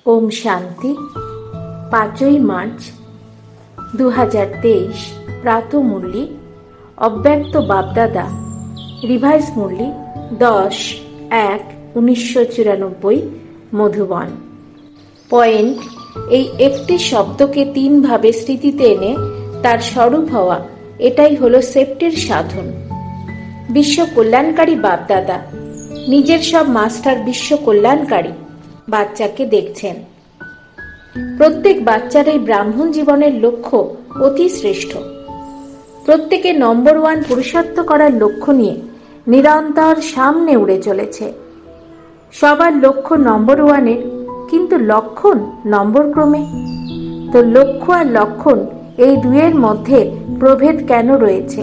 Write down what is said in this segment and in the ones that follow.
ওম শান্তি। 5ই মার্চ 2023 প্রাত মুরলি অব্যক্ত বাপদাদা revise Murali 10-1-1994 Madhuban. Point: এই একটি শব্দকে 3 ভাবে স্মৃতিতে এনে তার স্বরূপ হওয়া, এটাই হলো সেপ্টের সাধন। বিশ্ব কল্যাণকারী বাপদাদা নিজের সব মাস্টার বিশ্ব কল্যাণকারী বাচ্চাকে দেখছেন। প্রত্যেক বাচ্চার এই ব্রাহ্মণ জীবনের লক্ষ্য অতি শ্রেষ্ঠ। প্রত্যেকে নম্বর 1 পুরুষার্থ করার লক্ষ্য নিয়ে নিরন্তর সামনে উড়ে চলেছে। সবার লক্ষ্য নম্বর 1-এর, কিন্তু লক্ষণ নম্বর ক্রমে। তো লক্ষ্য আর লক্ষণ এই দুয়ের মধ্যে প্রভেদ কেন রয়েছে?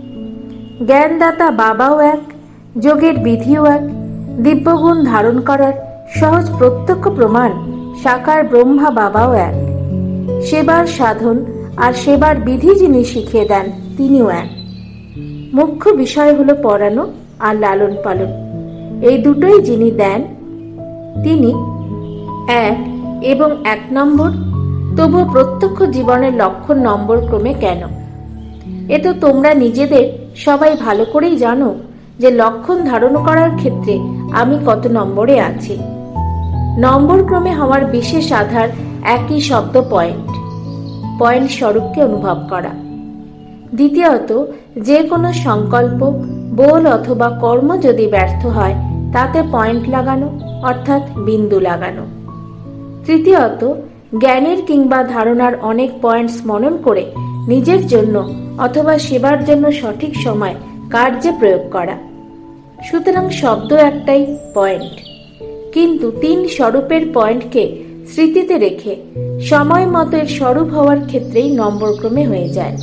জ্ঞানদাতা বাবাও এক, যোগের বিধিও এক, দিব্যগুণ ধারণ করার সহজ প্রত্যক্ষ প্রমাণ সাকার ব্রহ্মা বাবাও এক। সেবার সাধন আর সেবার বিধি যিনি শিখিয়ে দেন তিনিও এক। মুখ্য বিষয় হলো পড়ানো আর লালন পালন, এই দুটোই যিনি দেন তিনি এক এবং 1 নম্বর। তবুও প্রত্যক্ষ জীবনের লক্ষণ নম্বর ক্রমে কেন? এ তো তোমরা নিজেদের সবাই ভালো করেই জানো যে লক্ষণ ধারণ করার ক্ষেত্রে আমি কত নম্বরে আছি। নম্বর ক্রমে হওয়ার বিশেষ আধার একই শব্দ পয়েন্ট। পয়েন্ট স্বরূপকে অনুভব করা। দ্বিতীয়ত, যে কোনো সংকল্প, বল অথবা কর্ম যদি ব্যর্থ হয় তাতে পয়েন্ট লাগানো, অর্থাৎ বিন্দু লাগানো। তৃতীয়ত, জ্ঞানের কিংবা ধারণার অনেক পয়েন্ট স্মরণ করে নিজের জন্য অথবা সেবার জন্য সঠিক সময় কার্যে প্রয়োগ করা। সুতরাং শব্দ একটাই, পয়েন্ট, কিন্তু 3 স্বরূপের পয়েন্টকে স্মৃতিতে রেখে সময় মতো এর স্বরূপ হওয়ার ক্ষেত্রেই নম্বর ক্রমে হয়ে যায়।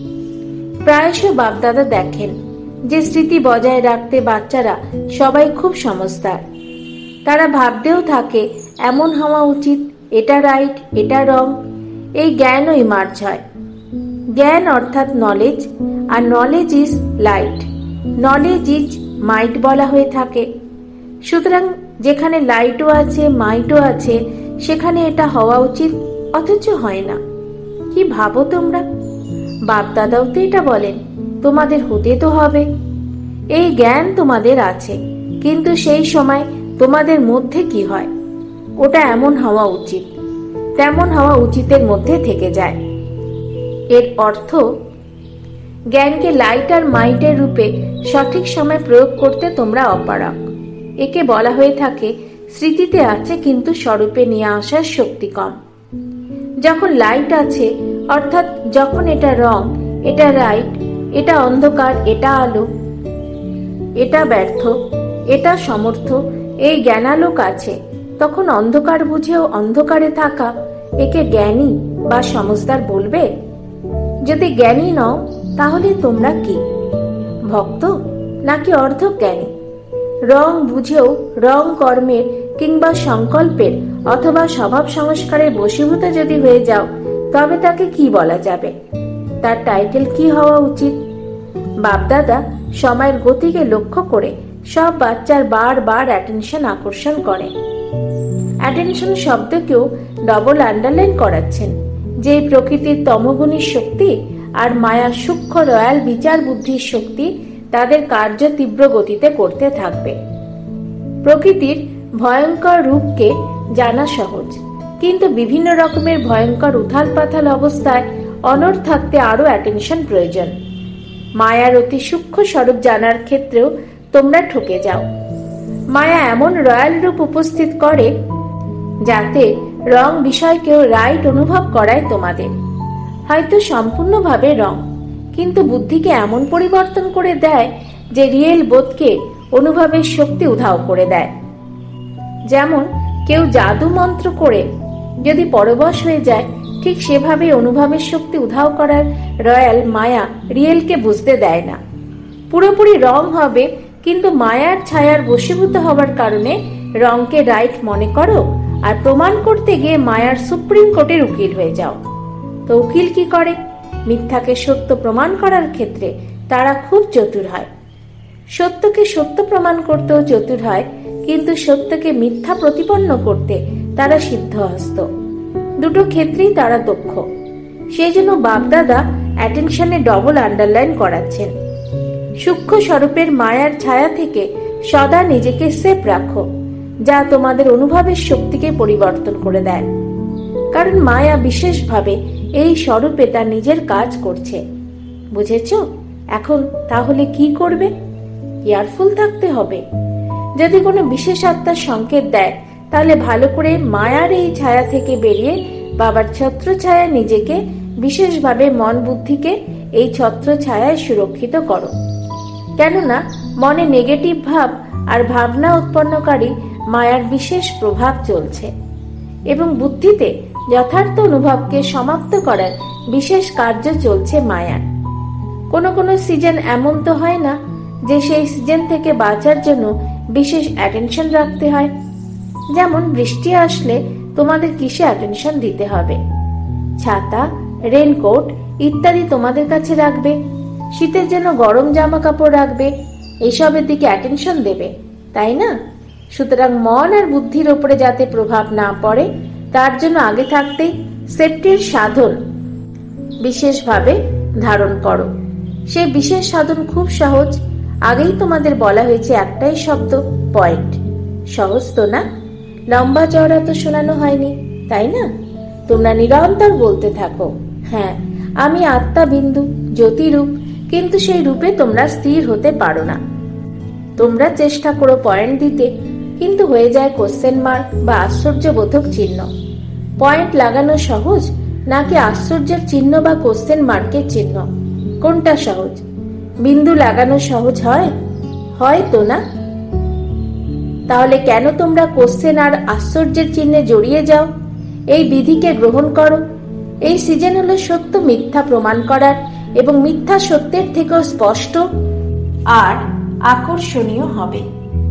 প্রায়শ বাপদাদা দেখেন যে স্মৃতি বজায় রাখতে বাচ্চারা সবাই খুব সমজদার। তারা ভাবতেও থাকে এমন হওয়া উচিত, এটা রাইট, এটা রং। এই জ্ঞানই মার্জ হয়। জ্ঞান অর্থাৎ নলেজ, আর knowledge is light, knowledge is might বলা হয়ে থাকে। সুতরাং যেখানে লাইটও আছে, মাইটও আছে, সেখানে এটা হওয়া উচিত, অথচ হয় না। কি ভাবো তোমরা? বাপদাদাও তো এটা বলেন, তোমাদের হতে তো হবে। এই জ্ঞান তোমাদের আছে, কিন্তু সেই সময় তোমাদের মধ্যে কি হয়? ওটা এমন হওয়া উচিত, তেমন হওয়া উচিতের মধ্যে থেকে যায়। এর অর্থ, জ্ঞানকে লাইট আর মাইটের রূপে সঠিক সময় প্রয়োগ করতে তোমরা অপারগ। একে বলা হয়ে থাকে স্মৃতিতে আছে কিন্তু স্বরূপে নিয়ে আসার শক্তি কম। যখন লাইট আছে, অর্থাৎ যখন এটা রং, এটা রাইট, এটা অন্ধকার, এটা আলো, এটা ব্যর্থ, এটা সমর্থ, এই জ্ঞানালোক আছে, তখন অন্ধকার বুঝেও অন্ধকারে থাকা একে জ্ঞানী বা সমজদার বলবে? যদি জ্ঞানী নও তাহলে তোমরা কি, ভক্ত নাকি অর্ধজ্ঞানী? রং বুঝেও রং কর্মের কিংবা সংকল্পের অথবা স্বভাব সংস্কারের বশীভূত যদি হয়ে যাও, তবে তাকে কি বলা যাবে? তার টাইটেল কি হওয়া উচিত? বাপদাদা সময়ের গতিকে লক্ষ্য করে সব বাচ্চার বারবার অ্যাটেনশন আকর্ষণ করে। অ্যাটেনশন শব্দকেও ডবল আন্ডারলাইন করাচ্ছেন, যে প্রকৃতির তমগুণী শক্তি আর মায়ার সূক্ষ্ম রয়্যাল বিচার বুদ্ধির শক্তি তাদের কার্য তীব্র গতিতে করতে থাকবে। প্রকৃতির ভয়ঙ্কর রূপকে জানা সহজ, কিন্তু বিভিন্ন রকমের ভয়ঙ্কর উথাল পাথাল অবস্থায় অনড় থাকতে আরো অ্যাটেনশন প্রয়োজন। মায়ার অতি সূক্ষ্ম স্বরূপ জানার ক্ষেত্রেও তোমরা ঠকে যাও। মায়া এমন রয়্যাল রূপ উপস্থিত করে যাতে রং বিষয়কেও রাইট অনুভব করায় তোমাদের। হয়তো সম্পূর্ণভাবে রং, কিন্তু বুদ্ধিকে এমন পরিবর্তন করে দেয় যে রিয়েল বোধকে অনুভবের শক্তি উধাও করে দেয়। যেমন কেউ জাদু মন্ত্র করে যদি পরবশ হয়ে যায়, ঠিক সেভাবে অনুভবের শক্তি উধাও করার রয়্যাল মায়া রিয়েলকে বুঝতে দেয় না। পুরোপুরি রং হবে, কিন্তু মায়ার ছায়ার বশীভূত হওয়ার কারণে রংকে রাইট মনে করো, আর প্রমাণ করতে গিয়ে মায়ার সুপ্রিম কোর্টের উকিল হয়ে যাও। তো উকিল কি করে? মিথ্যাকে সত্য প্রমাণ করার ক্ষেত্রে তারা খুব চতুর হয়। সত্যকে সত্য প্রমাণ করতেও চতুর হয়, কিন্তু সত্যকে মিথ্যা প্রতিপন্ন করতে তারা সিদ্ধহস্ত, দুটো ক্ষেত্রেই তারা দক্ষ। সেই জন্য বাপদাদা অ্যাটেনশনে ডবল আন্ডারলাইন করাচ্ছেন। সূক্ষ্ম স্বরূপের মায়ার ছায়া থেকে সদা নিজেকে সেফ রাখো, যা তোমাদের অনুভবের শক্তিকে পরিবর্তন করে দেয়। কারণ মায়া বিশেষভাবে এই স্বরূপে তার নিজের কাজ করছে। বুঝেছ? এখন তাহলে কি করবে? কেয়ারফুল থাকতে হবে। যদি কোনো বিশেষ আত্মার সংকেত দেয়, তাহলে ভালো করে মায়ার এই ছায়া থেকে বেরিয়ে বাবার ছত্র ছায়া নিজেকে, বিশেষভাবে মন বুদ্ধিকে এই ছত্র ছায়ায় সুরক্ষিত করো। কেননা মনে নেগেটিভ ভাব আর ভাবনা উৎপন্নকারী মায়ার বিশেষ প্রভাব চলছে এবং বুদ্ধিতে যথার্থ অনুভবকে সমাপ্ত করার বিশেষ কার্য চলছে মায়ার। কোনো কোনো সিজন এমন তো হয় না যে সেই সিজন থেকে বাঁচার জন্য বিশেষ অ্যাটেনশন রাখতে হয়। যেমন বৃষ্টি আসলে তোমাদের কিসে অ্যাটেনশন দিতে হবে? ছাতা, রেনকোট ইত্যাদি তোমাদের কাছে রাখবে। শীতের জন্য গরম জামা কাপড় রাখবে, এইসবের দিকে অ্যাটেনশন দেবে, তাই না? সুতরাং মন আর বুদ্ধির ওপরে যাতে প্রভাব না পড়ে, তার জন্য আগে থাকতেই সেফটির সাধন বিশেষভাবে ধারণ করো। সেই বিশেষ সাধন খুব সহজ। আগেই তোমাদের বলা হয়েছে একটাই শব্দ, পয়েন্ট। সহজ তো না? লম্বা চওড়া তো শোনানো হয়নি, তাই না? তোমরা নিরন্তর বলতে থাকো, হ্যাঁ আমি আত্মা বিন্দু, জ্যোতিরূপ, কিন্তু সেই রূপে তোমরা স্থির হতে পারো না। তোমরা চেষ্টা করো পয়েন্ট দিতে, কিন্তু হয়ে যায় কোশ্চেন মার্ক বা আশ্চর্যবোধক চিহ্ন। পয়েন্ট লাগানো সহজ নাকি আশ্চর্যের চিহ্ন বা কোশ্চেন মার্কের চিহ্ন? কোনটা সহজ? বিন্দু লাগানো সহজ হয়? হয় তো না? তাহলে কেন তোমরা কোশ্চেন আর আশ্চর্যের চিহ্নে জড়িয়ে যাও? এই বিধিকে গ্রহণ করো। এই সিজন হলো সত্য মিথ্যা প্রমাণ করার এবং মিথ্যা সত্যের থেকেও স্পষ্ট আর আকর্ষণীয় হবে।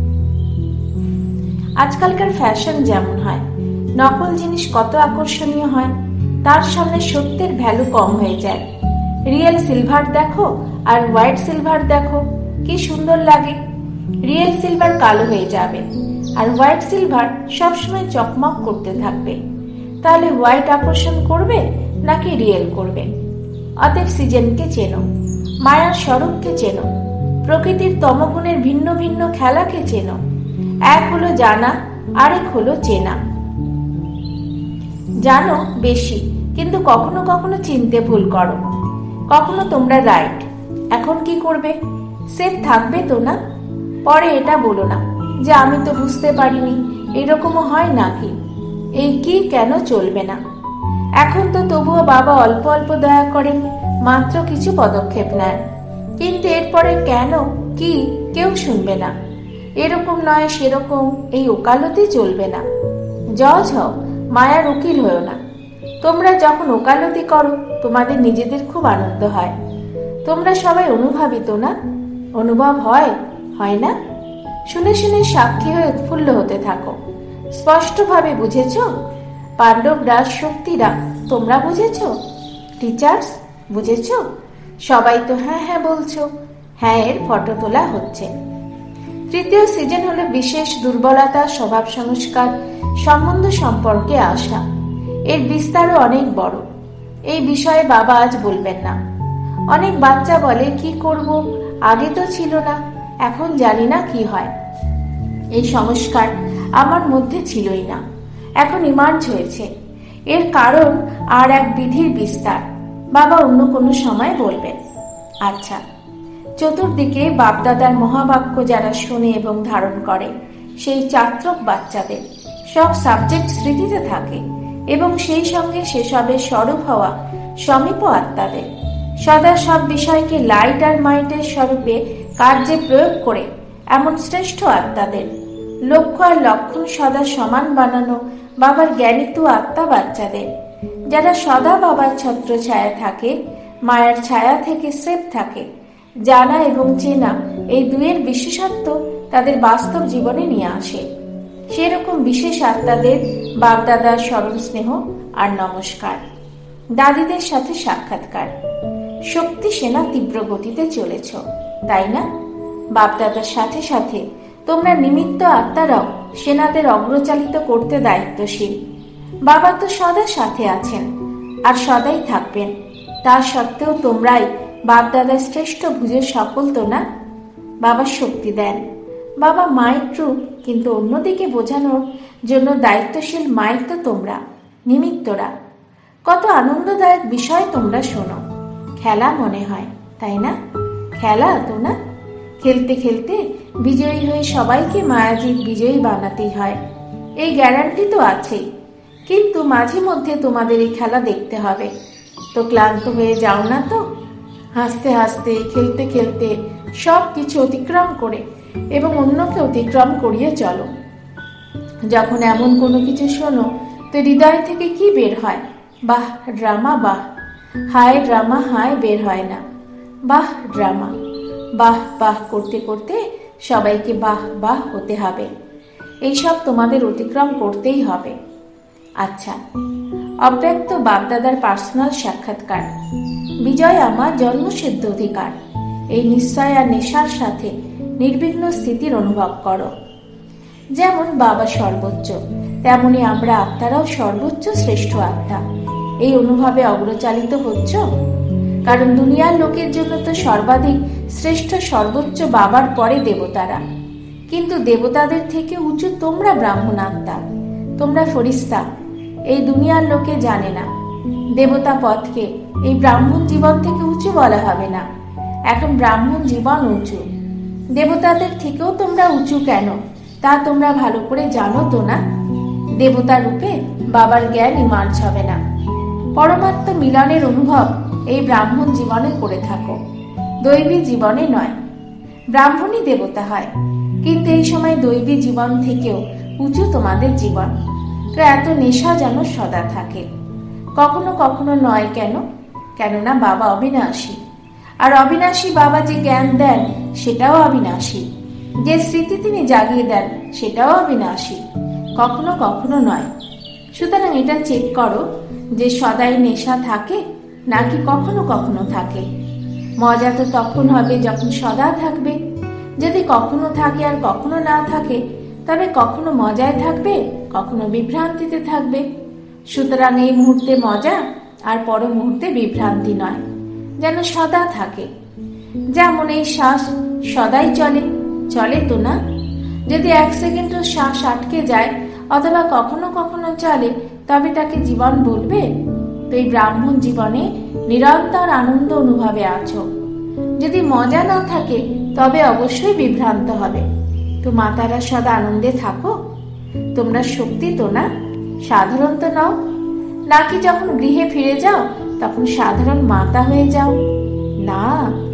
আজকালকার ফ্যাশন যেমন হয়, নকল জিনিস কত আকর্ষণীয় হয়, তার সামনে সত্যের ভ্যালু কম হয়ে যায়। রিয়েল সিলভার দেখো আর হোয়াইট সিলভার দেখো, কি সুন্দর লাগে। রিয়েল সিলভার কালো হয়ে যাবে আর হোয়াইট সিলভার সবসময় চকমক করতে থাকবে। তাহলে হোয়াইট আকর্ষণ করবে নাকি রিয়েল করবে? অতএব সিজনকে চেনো, মায়ার স্বরূপকে চেনো, প্রকৃতির তমগুণের ভিন্ন ভিন্ন খেলাকে চেনো। এক হলো জানা, আরেক হলো চেনা। জানো বেশি, কিন্তু কখনো কখনো চিনতে ভুল করো। কখনো তোমরা রাইট। এখন কি করবে? সেফ থাকবে তো না? পরে এটা বলো না যে আমি তো বুঝতে পারিনি, এরকমও হয় নাকি? এই কি কেন চলবে না? এখন তো তবুও বাবা অল্প অল্প দয়া করেন, মাত্র কিছু পদক্ষেপ নেন, কিন্তু এরপরে কেন কি কেউ শুনবে না। এরকম নয় সেরকম, এই ওকালতি চলবে না। জজ হও, মায়ার উকিল হয়েও না। তোমরা যখন ওকালতি করো, তোমাদের নিজেদের খুব আনন্দ হয়। তোমরা সবাই অনুভবিত না? অনুভব হয়, হয় না? শুনে শুনে সাক্ষী হয়ে উৎফুল্ল হতে থাকো। স্পষ্টভাবে বুঝেছ? পাণ্ডবরা, শক্তিরা, তোমরা বুঝেছ? টিচার্স বুঝেছ? সবাই তো হ্যাঁ হ্যাঁ বলছো। হ্যাঁ এর ফটো তোলা হচ্ছে। তৃতীয় সিজন হলো বিশেষ দুর্বলতা, স্বভাব সংস্কার, সম্বন্ধ সম্পর্কে আসা। এর বিস্তারও অনেক বড়। এই বিষয়ে বাবা আজ বলবেন না। অনেক বাচ্চা বলে কি করব, আগে তো ছিল না, এখন জানি না কি হয়। এই সংস্কার আমার মধ্যে ছিলই না, এখন ইমার্জ হয়েছে। এর কারণ আর এক বিধির বিস্তার, বাবা অন্য কোনো সময় বলবেন। আচ্ছা, চতুর্দিকে বাপদাদার মহাবাক্য যারা শোনে এবং ধারণ করে, সেই চাত্রক বাচ্চাদের সব সাবজেক্ট স্মৃতিতে থাকে এবং সেই সঙ্গে সেসবের স্বরূপ হওয়া সমীপ আত্মাদের সদা সব বিষয়কে লাইট আর মাইন্ডের স্বরূপে কার্যে প্রয়োগ করে এমন শ্রেষ্ঠ আত্মাদের লক্ষ্য আর লক্ষণ সদা সমান বানানো বাবার জ্ঞানিত আত্মা বাচ্চাদের, যারা সদা বাবার ছত্র ছায়া থাকে, মায়ার ছায়া থেকে সেফ থাকে। জানা এবং চেনা এই দুয়ের বিশেষত্ব তাদের বাস্তব জীবনে নিয়ে আসে। সেরকম বিশেষ আত্মাদের বাপদাদার স্মরণ স্নেহ আর নমস্কার। দাদিদের সাথে সাক্ষাৎকার। শক্তি সেনা তীব্র গতিতে চলেছ, তাই না? বাপদাদার সাথে সাথে তোমরা নিমিত্ত আত্মারাও সেনাদের অগ্রচালিত করতে দায়িত্বশীল। বাবা তো সদা সাথে আছেন আর সদাই থাকবেন। তা সত্ত্বেও তোমরাই বাপদাদার শ্রেষ্ঠ ভুজের সফল তো না? বাবা শক্তি দেন। বাবা মায়ের রূপ, কিন্তু অন্যদিকে বোঝানোর জন্য দায়িত্বশীল মায়ের তো তোমরা নিমিত্তরা। কত আনন্দদায়ক বিষয় তোমরা শোনো। খেলা মনে হয়, তাই না? খেলা তো না? খেলতে খেলতে বিজয়ী হয়ে সবাইকে মায়াজিৎ বিজয়ী বানাতেই হয়, এই গ্যারান্টি তো আছেই। কিন্তু মাঝে মধ্যে তোমাদের এই খেলা দেখতে হবে তো ক্লান্ত হয়ে যাও না তো? হাসতে হাসতে খেলতে খেলতে সব কিছু অতিক্রম করে এবং অন্যকে অতিক্রম করিয়ে চলো। যখন এমন কোনো কিছু শোনো তো হৃদয় থেকে কি বের হয়? বাহ ড্রামা, বাহ। হায় ড্রামা, হায় বের হয় না। বাহ ড্রামা। বাহ বাহ করতে করতে সবাইকে বাহ বাহ হতে হবে। এইসব তোমাদের অতিক্রম করতেই হবে। আচ্ছা, অব্যক্ত বাপদাদার পার্সোনাল সাক্ষাৎকার। বিজয় আমার জন্মসিদ্ধ অধিকার। এই নিশ্চয় আর নেশার সাথে নির্বিঘ্ন স্থিতির অনুভব করো। যেমন বাবা সর্বোচ্চ, তেমনি আমরা আত্মারাও সর্বোচ্চ শ্রেষ্ঠ আত্মা। এই অনুভবে অগ্রচালিত হচ্ছ। কারণ দুনিয়ার লোকের জন্য তো সর্বাধিক শ্রেষ্ঠ সর্বোচ্চ বাবার পরে দেবতারা, কিন্তু দেবতাদের থেকে উঁচু তোমরা ব্রাহ্মণ আত্মা, তোমরা ফরিস্তা। এই দুনিয়ার লোকে জানে না। দেবতা পথকে এই ব্রাহ্মণ জীবন থেকে উঁচু বলা হবে না। এখন ব্রাহ্মণ জীবন উঁচু। দেবতাদের থেকেও তোমরা উঁচু কেন তা তোমরা ভালো করে জানো তো না? দেবতা রূপে বাবার জ্ঞানই মার্জ হবে না। পরমাত্ম মিলনের অনুভব এই ব্রাহ্মণ জীবনে করে থাকো, দৈবী জীবনে নয়। ব্রাহ্মণই দেবতা হয়, কিন্তু এই সময় দৈবী জীবন থেকেও উঁচু তোমাদের জীবন। তো এত নেশা যেন সদা থাকে। কখনো কখনো নয় কেন? কেননা বাবা অবিনাশী, আর অবিনাশী বাবা যে জ্ঞান দেন সেটাও অবিনাশী। যে স্মৃতি তিনি জাগিয়ে দেন সেটাও অবিনাশী, কখনো কখনো নয়। সুতরাং এটা চেক করো যে সদাই নেশা থাকে নাকি কখনো কখনো থাকে। মজা তো তখন হবে যখন সদা থাকবে। যদি কখনো থাকে আর কখনো না থাকে, তবে কখনো মজায় থাকবে, কখনো বিভ্রান্তিতে থাকবে। সুতরাং এই মুহূর্তে মজা আর পর মুহূর্তে বিভ্রান্তি নয়, যেন সদা থাকে। যেমন এই শ্বাস সদাই চলে, চলে তো না? যদি 1 সেকেন্ডও শ্বাস আটকে যায় অথবা কখনো কখনো চলে, তবে তাকে জীবন বলবে? তো এই ব্রাহ্মণ জীবনে নিরন্তর আনন্দ অনুভবে আছো। যদি মজা না থাকে তবে অবশ্যই বিভ্রান্ত হবে। তো মাতারা সদা আনন্দে থাকো। তোমরা শক্তি তো না, সাধারণ তো নাও। নাকি যখন গৃহে ফিরে যাও তখন সাধারণ মাতা হয়ে যাও? না,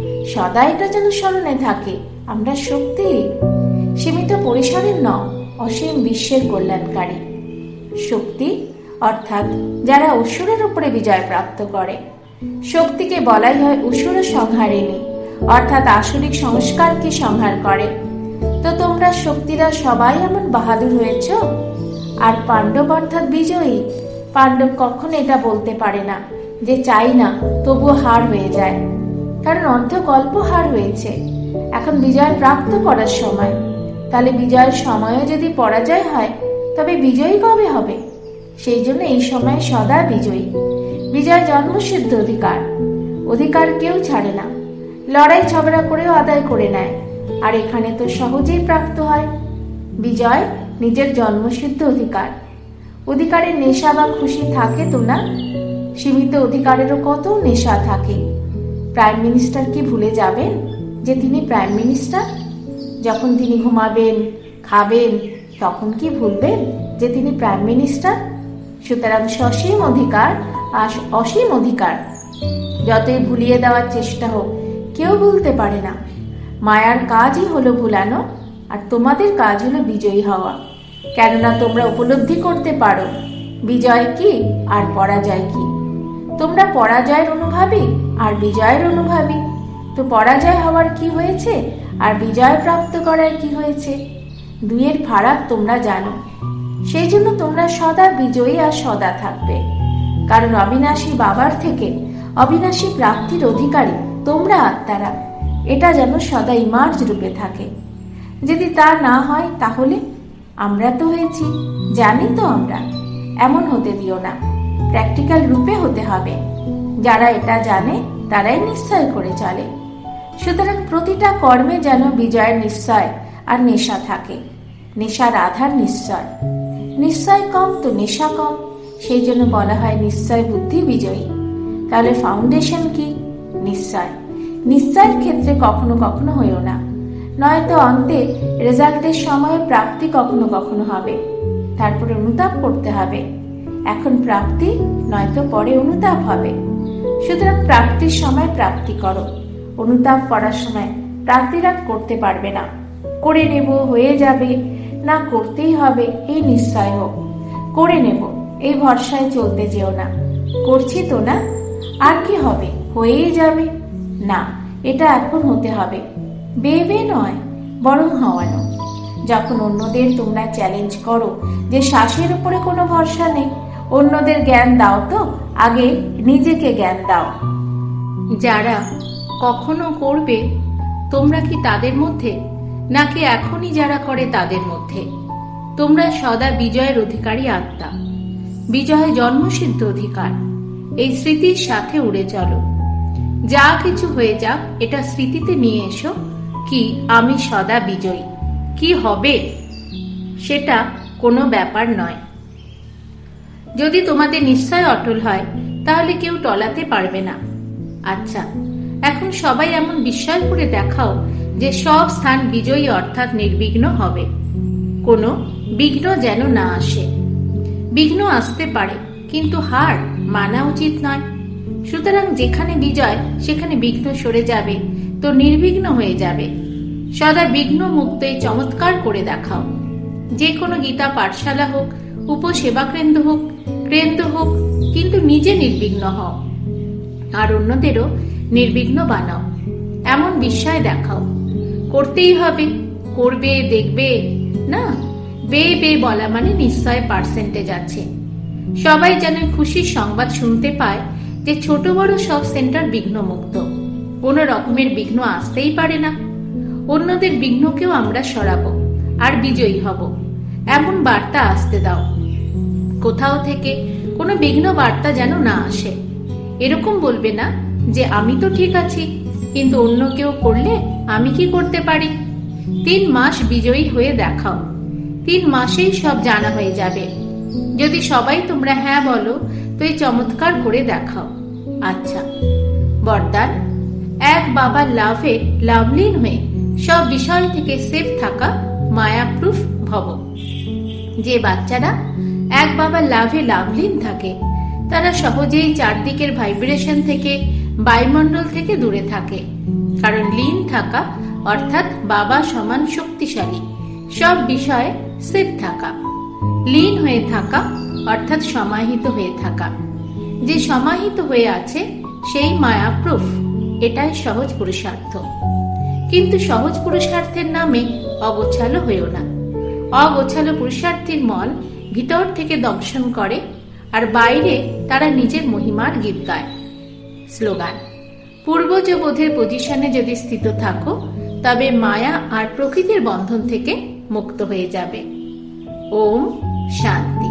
সদা এটা যেন স্মরণে থাকে, আমরা শক্তি। সীমিত পরিসরের নও, অসীম বিশ্বের কল্যাণকারী শক্তি, অর্থাৎ যারা অসুরের উপরে বিজয় প্রাপ্ত করে। শক্তিকে বলাই হয় অসুর সংহারিণী, অর্থাৎ আসরিক সংস্কারকে সংহার করে। তো তোমরা শক্তিরা সবাই এমন বাহাদুর হয়েছ। আর পাণ্ডব অর্থাৎ বিজয়ী। পাণ্ডব কখনো এটা বলতে পারে না যে চাই না, তবুও হার হয়ে যায়, কারণ অর্ধকল্প হার হয়েছে। এখন বিজয় প্রাপ্ত করার সময়। তাহলে বিজয়ের সময়ও যদি পরাজয় হয় তবে বিজয়ী কবে হবে? সেই জন্য এই সময় সদা বিজয়ী। বিজয় জন্মসিদ্ধ অধিকার। অধিকার কেউ ছাড়ে না, লড়াই ঝগড়া করেও আদায় করে নেয়। আর এখানে তো সহজেই প্রাপ্ত হয়। বিজয় নিজের জন্মসিদ্ধ অধিকার। অধিকারের নেশা বা খুশি থাকে তো না? সীমিত অধিকারেরও কত নেশা থাকে। প্রাইম মিনিস্টার কি ভুলে যাবেন যে তিনি প্রাইম মিনিস্টার? যখন তিনি ঘুমাবেন, খাবেন, তখন কি ভুলবেন যে তিনি প্রাইম মিনিস্টার? সুতরাং সসীম অধিকার আর অসীম অধিকার যতই ভুলিয়ে দেওয়ার চেষ্টা হোক, কেউ ভুলতে পারে না। মায়ার কাজই হলো ভুলানো, আর তোমাদের কাজ হলো বিজয়ী হওয়া। কেননা তোমরা উপলব্ধি করতে পারো বিজয় কি আর পরাজয় কি। তোমরা পরাজয়ের অনুভাবী আর বিজয়ের অনুভাবী। তো পরাজয় হওয়ার কি হয়েছে আর বিজয় প্রাপ্ত করার কি হয়েছে, দুইয়ের ফারাক তোমরা জানো। সেই জন্য তোমরা সদা বিজয়ী আর সদা থাকবে। কারণ অবিনাশী বাবার থেকে অবিনাশী প্রাপ্তির অধিকারী তোমরা আত্মারা। এটা যেন সদা ইমার্জ রূপে থাকে। যদি তা না হয় তাহলে আমরা তো হয়েছি, জানি তো আমরা। এমন হতে দিও না, প্র্যাকটিক্যাল রূপে হতে হবে। যারা এটা জানে তারাই নিশ্চয় করে চলে। সুতরাং প্রতিটা কর্মে যেন বিজয়ের নিশ্চয় আর নেশা থাকে। নেশার আধার নিশ্চয়। নিশ্চয় কম তো নেশা কম, সেই জন্য বলা হয় নিশ্চয় বুদ্ধি বিজয়ী। তাহলে ফাউন্ডেশন কি? নিশ্চয়। নিশ্চয়ের ক্ষেত্রে কখনো কখনো হইও না, নয়তো অন্তে রেজাল্টের সময় প্রাপ্তি কখনো কখনো হবে, তারপরে অনুতাপ করতে হবে। এখন প্রাপ্তি, নয়তো পরে অনুতাপ হবে। সুতরাং প্রাপ্তির সময় প্রাপ্তি করো, অনুতাপ করার সময় প্রাপ্তিরাগ করতে পারবে না। করে নেব, হয়ে যাবে, না করতেই হবে এই নিশ্চয় হোক। করে নেব এই ভরসায় চলতে যেও না, করছি তো না, আর কি হবে, হয়েই যাবে। না, এটা এখন হতে হবে, বেবে নয়, বরং হওয়ানো। যখন অন্যদের তোমরা চ্যালেঞ্জ করো যে শ্বাসের উপরে কোনো ভরসা নেই, অন্যদের জ্ঞান দাও তো, আগে নিজেকে জ্ঞান দাও। যারা কখনো করবে, তোমরা কি তাদের মধ্যে, নাকি এখনই যারা করে তাদের মধ্যে? তোমরা সদা বিজয়ের অধিকারী আত্মা। বিজয় জন্মসিদ্ধ অধিকার। এই স্মৃতির সাথে উড়ে চলো। যা কিছু হয়ে যাক, এটা স্মৃতিতে নিয়ে এসো কি আমি সদা বিজয়ী। কি হবে সেটা কোনো ব্যাপার নয়। যদি তোমাদের নিশ্চয় অটল হয়, তাহলে কেউ টলাতে পারবে না। আচ্ছা, এখন সবাই এমন বিস্ময় করে দেখাও যে সব স্থান বিজয়ী অর্থাৎ নির্বিঘ্ন হবে, কোনো বিঘ্ন যেন না আসে। বিঘ্ন আসতে পারে, কিন্তু হার মানা উচিত নয়। সুতরাং যেখানে বিজয় সেখানে বিঘ্ন সরে যাবে, তো নির্বিঘ্ন হয়ে যাবে। সদা বিঘ্ন মুক্ত এই চমৎকার করে দেখাও। যে কোনো গীতা পাঠশালা হোক, উপসেবা কেন্দ্র হোক, কিন্তু নিজে নির্বিঘ্ন হও, আর অন্যদেরও নির্বিঘ্ন বানাও। এমন বিস্ময় দেখাও। করতেই হবে, করবে, দেখবে না। বে বলা মানে নিশ্চয় পার্সেন্টেজ আছে। সবাই যেন খুশির সংবাদ শুনতে পায় যে ছোট বড় সব সেন্টার বিঘ্নমুক্ত, কোনো রকমের বিঘ্ন আসতেই পারে না। অন্যদের বিঘ্নকেও আমরা সরাবো আর বিজয়ী হব, এমন বার্তা আসতে দাও। কোথাও থেকে কোনো বিঘ্ন বার্তা যেন না আসে। এরকম বলবে না যে আমি তো ঠিক আছি, কিন্তু অন্য কেউ করলে আমি কি করতে পারি। 3 মাস বিজয়ী হয়ে দেখাও। 3 মাসেই সব জানা হয়ে যাবে। যদি সবাই তোমরা হ্যাঁ বলো, তো এই চমৎকার করে দেখাও। আচ্ছা, বরদান, এক বাবার লাভে লাভলীন হয়ে সব বিষয় থেকে সেফ থাকা মায়াপ্রুফ ভব। যে বাচ্চারা এক বাবার লাভে লাভলীন থাকে, তারা সহজেই চারদিকের ভাইব্রেশন থেকে, বায়ুমণ্ডল থেকে দূরে থাকে। কারণ লীন থাকা অর্থাৎ বাবা সমান শক্তিশালী, সব বিষয়ে সেফ থাকা। লীন হয়ে থাকা অর্থাৎ সমাহিত হয়ে থাকা। যে সমাহিত হয়ে আছে সেই মায়াপ্রুফ। এটাই সহজ পুরুষার্থ। কিন্তু সহজ পুরুষার্থের নামে অগোছালো হয়েও না। অগোছালো পুরুষার্থীর মন ভিতর থেকে দংশন করে, আর বাইরে তারা নিজের মহিমার গীত গায়। স্লোগান: পূর্বজ বোধের পজিশনে যদি স্থিত থাকো, তবে মায়া আর প্রকৃতির বন্ধন থেকে মুক্ত হয়ে যাবে। ওম শান্তি।